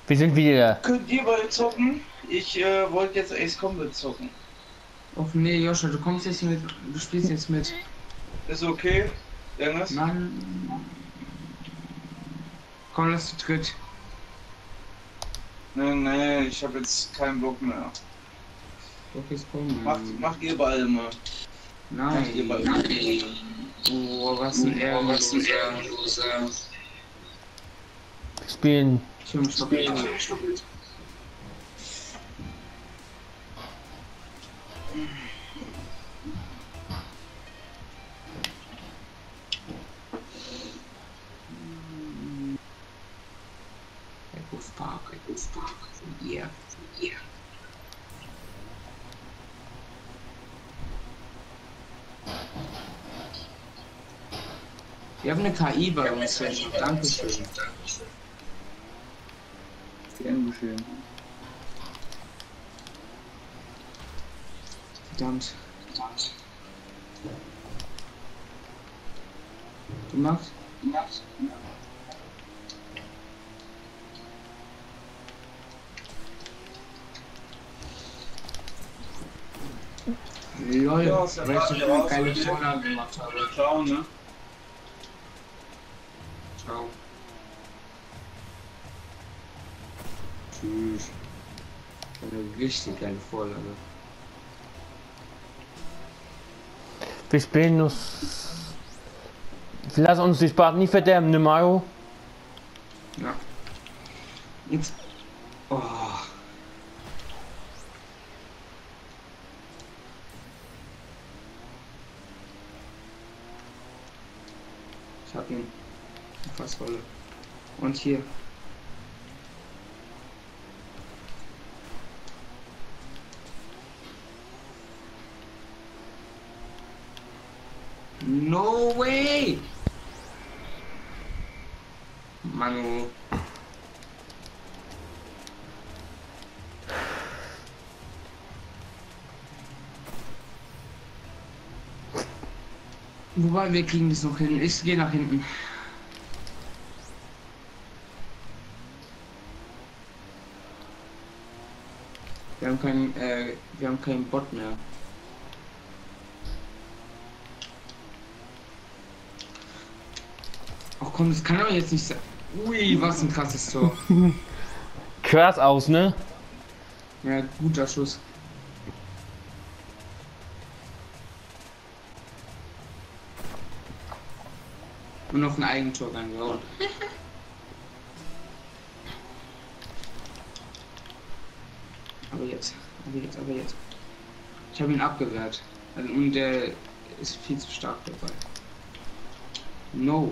Wir sind wieder. Könnt ihr bald zocken? Ich wollte jetzt Ace Combat zocken. Och nee, Joscha, du kommst jetzt mit, du spielst jetzt mit. Ist okay? Dennis? Mann. Komm, lass zu dritt. Nee, ich habe jetzt keinen Bock mehr. Doch, jetzt komm. Macht ihr beide mal. Macht ihr beide. Nein. Oh, was ein Ehrenloser. Wir spielen. Ich will mich doch nicht. Echo Park. Yeah. Wir haben eine KI bei uns. Dankeschön. Gern geschehen. Verdammt. Du machst? Lol, Ja, weil ich schon eine geile Vorlage gemacht habe. Ciao, ne? Ciao. Tschüss. Eine richtig geile Vorlage. Wir spielen nur. Lass uns die Spaß nicht verderben, ne Mario? Ja. Jetzt. Oh. Ich hab ihn. Fast voll. Und hier. No way! Manu. Wobei, wir kriegen das noch hin. Ich gehe nach hinten. Wir haben keinen Bot mehr. Ach komm, das kann doch jetzt nicht sein. Ui, was ein krasses Tor. Krass aus, ne? Ja, guter Schuss. Und noch ein Eigentor reingehauen. Aber jetzt. Ich habe ihn abgewehrt. Also, und der ist viel zu stark dabei. No.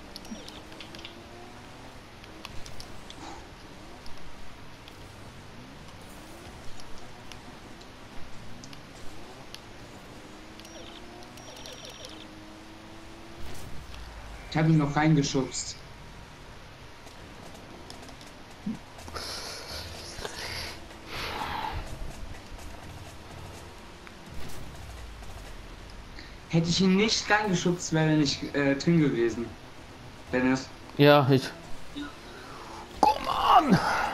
Ich habe ihn noch reingeschubst. Hätte ich ihn nicht reingeschubst, wäre er nicht drin gewesen. Dennis. Ja, ich. Komm on!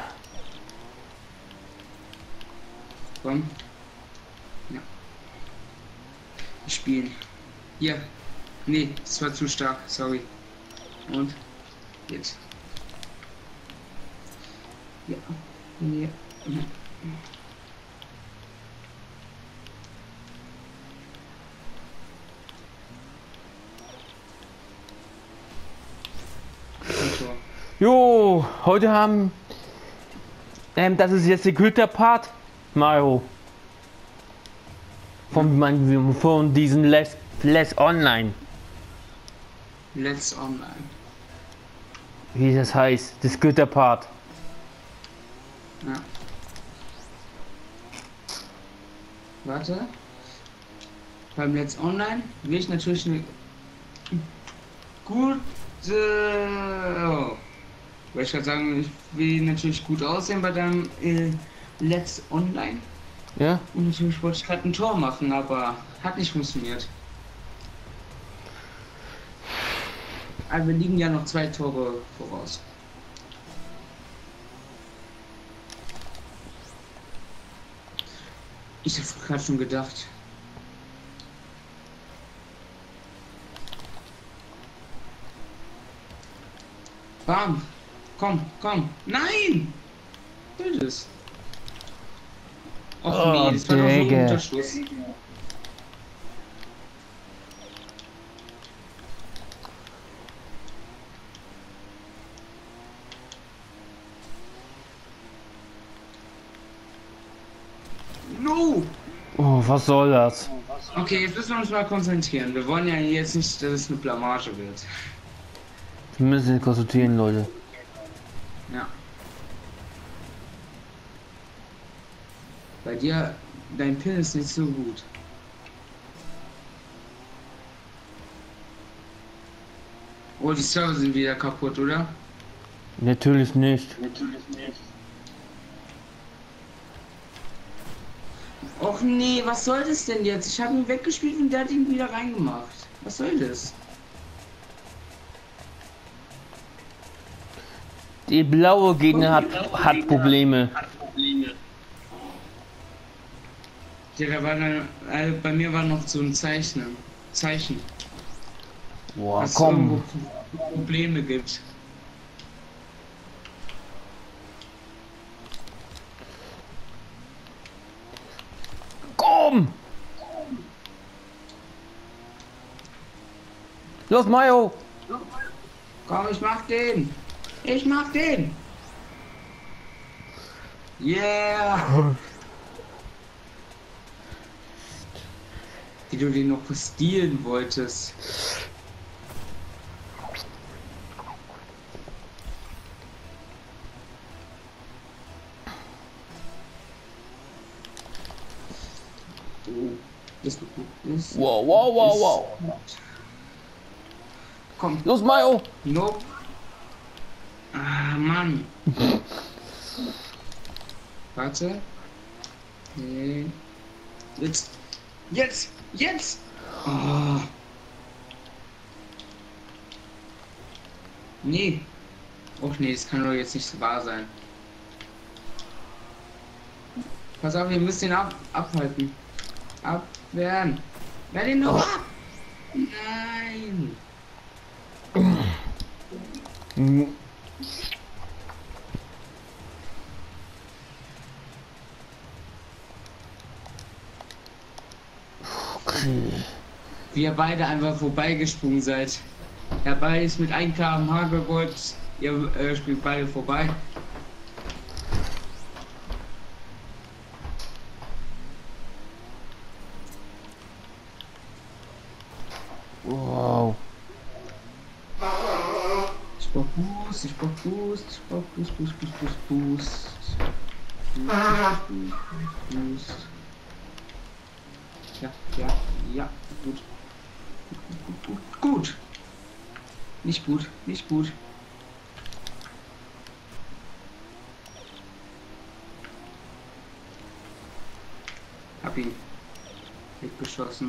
Komm. Ja. Ich spiele. Hier. Nee, das war zu stark. Sorry. Und jetzt. Ja. Ja. Jo, heute haben. Das ist jetzt der dritte Part, Mario. Von diesen Let's Online. Let's Online. Wie das heißt, das dritte Part. Ja. Warte. Beim Let's Online will ich natürlich eine gute. Wollte ich gerade sagen, ich will natürlich gut aussehen bei deinem Let's Online. Ja? Und natürlich wollte ich gerade ein Tor machen, aber hat nicht funktioniert. Aber wir liegen ja noch 2 Tore voraus. Ich hab's gerade schon gedacht. Bam! Komm, komm! Nein! Was ist das? Och Oh, nee, das war doch so ein Digga. guter Schuss. No! Oh, was soll das? Okay, jetzt müssen wir uns mal konzentrieren. Wir wollen ja jetzt nicht, dass es eine Blamage wird. Wir müssen uns konsultieren, Leute. Ja. Bei dir, dein Pin ist nicht so gut. Oh, die Server sind wieder kaputt, oder? Natürlich nicht. Och nee, was soll das denn jetzt? Ich habe ihn weggespielt und der hat ihn wieder reingemacht. Was soll das? Die blaue Gegner hat Probleme. Ja, da war dann, bei mir war noch so ein Zeichen, Boah, dass es komm. irgendwo Probleme gibt. Komm! Los, Mayo! Komm, ich mach den! Ich mach den! Yeah! Wie du den noch verstehlen wolltest. Oh, das wird gut. Das Wow, wow, wow, ist wow. gut. Komm, Los, Mayo! nope. Ah, Mann. Warte. Nee. Jetzt. Jetzt! Jetzt! Oh. Nee. Och nee, das kann doch jetzt nicht so wahr sein. Pass auf, wir müssen ihn abhalten. Abwehren. Wehr den doch ab! Nein! Okay. Wie ihr beide einfach vorbeigesprungen seid. Der Ball ist mit 1 km/h gerollt. Ihr spielt beide vorbei. Wow. Ich brauch Boost, ich brauch Boost, ich brauch Boost, Boost, Boost, Boost, Boost. Boost. Ja, ja, ja, gut. Gut. Nicht gut, nicht gut. Hab ihn weggeschossen.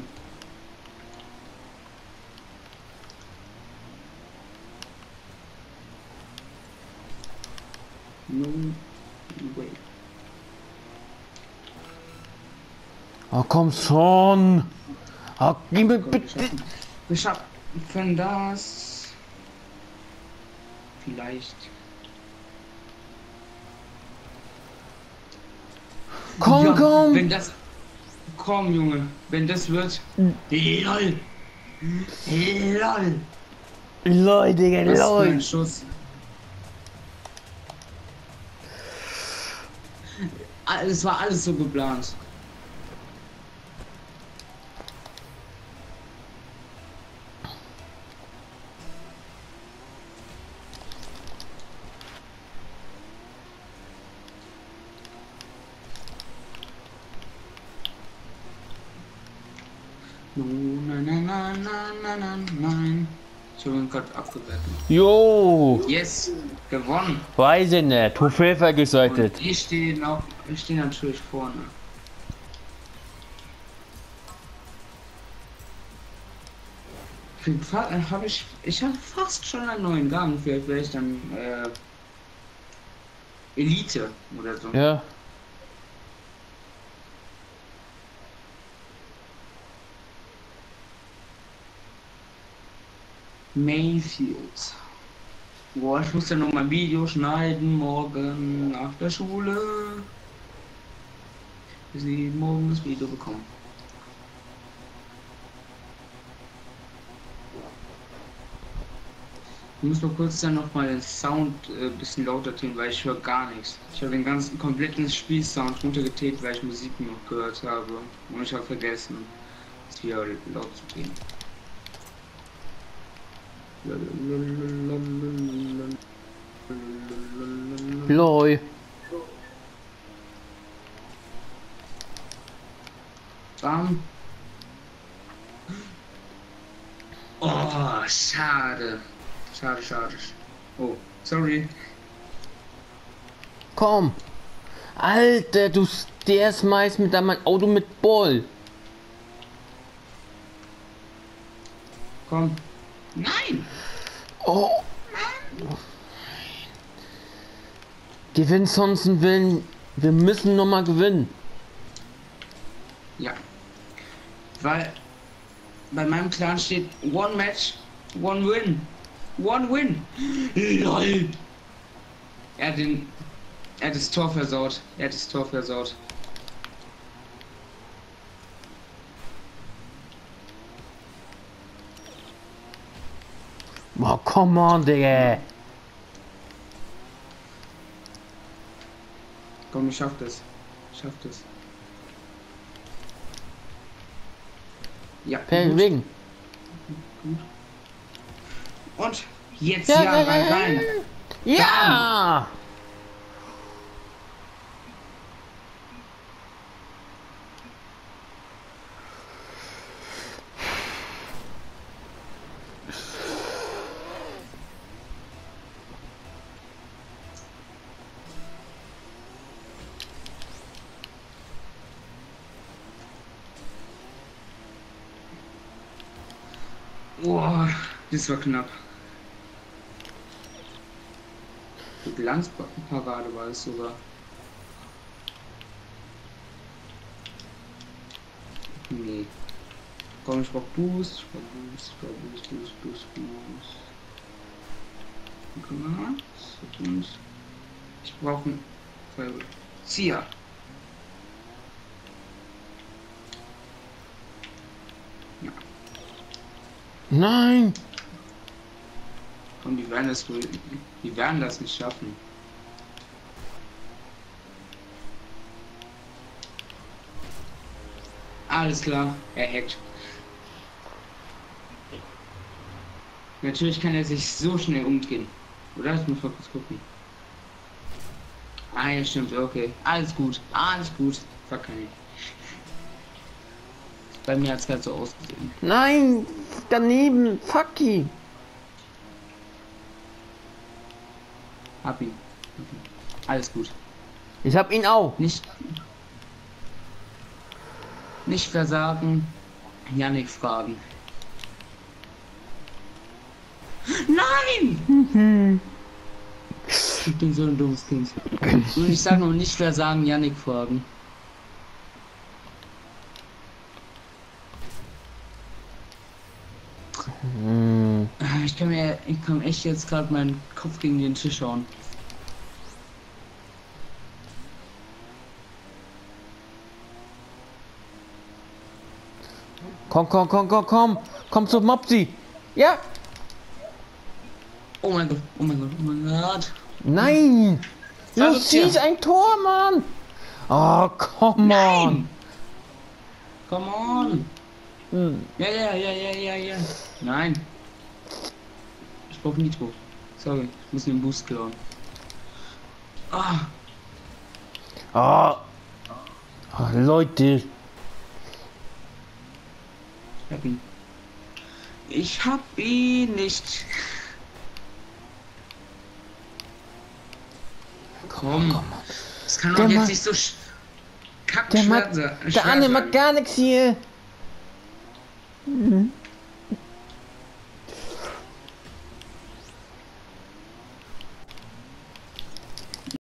No way. Oh, komm schon! Oh, gib mir bitte! Wir schaffen das. Vielleicht. Komm, komm! Wenn das. Komm, Junge. Wenn das wird. LOL! LOL! Lol, Digga, Was für ein lol! Schuss. Es war alles so geplant. No, nein. Ich habe ihn gerade abgewertet. Jo! Yes, gewonnen. Weiß ich nicht, Trophäe vergestaltet. Und ich stehe natürlich vorne. Ich habe fast schon einen neuen Gang. Vielleicht wäre ich dann Elite oder so. Ja. Mayfield. Boah, ich muss ja noch mal ein Video schneiden morgen nach der Schule. Bis ich morgen das Video bekommen. Ich muss nur kurz dann noch mal den Sound ein bisschen lauter tun, weil ich höre gar nichts. Ich habe den ganzen kompletten Spielsound runtergetätigt, weil ich Musik noch gehört habe. Und ich habe vergessen, es wieder laut zu drehen. Lol. Bam. Oh, schade. Schade, schade. Oh, sorry. Komm. Alter, du stehst meist mit deinem Auto mit Ball. Komm. Nein! Oh. Gewinn sonst einen Willen. Wir müssen noch mal gewinnen. Ja. Weil bei meinem Clan steht One Match, One Win. One Win. LOL. Er hat das Tor versaut. Er hat das Tor versaut. Oh, come on, Digga. Komm, ich schaff das. Ich schaff das. Ja. Wegen. Gut. Und jetzt ja, rein. Ja! Oh, das war knapp. Die Glanzparade war es sogar. Nee. Komm, ich brauch Boost. Ich brauch Boost. Guck mal. Ich brauche einen Feuerzieher. Ja. Nein! Und die werden das nicht schaffen. Alles klar, er hackt. Natürlich kann er sich so schnell umdrehen. Oder? Ich muss mal kurz gucken. Ah ja, stimmt, okay. Alles gut, alles gut. Verkann. Bei mir hat es halt so ausgesehen. Nein! Daneben! Fucky! Hab ihn. Alles gut. Ich hab ihn auch! Nicht versagen. Yannick fragen. Nein! Ich bin so ein dummes Kind. Und ich sage nur nicht versagen, Yannick fragen. Ich kann echt jetzt gerade meinen Kopf gegen den Tisch hauen. Komm zu Mopsi! Ja! Oh mein Gott, oh mein Gott, oh mein Gott. Nein! Du schießt ein Tor, Mann! Oh, come on! Come on! Ja. Nein. Ich brauche Nitro. Sorry, ich muss den Boost klauen. Leute! Ich hab ihn nicht. Komm. Das kann doch jetzt nicht so kack der andere macht gar nichts hier.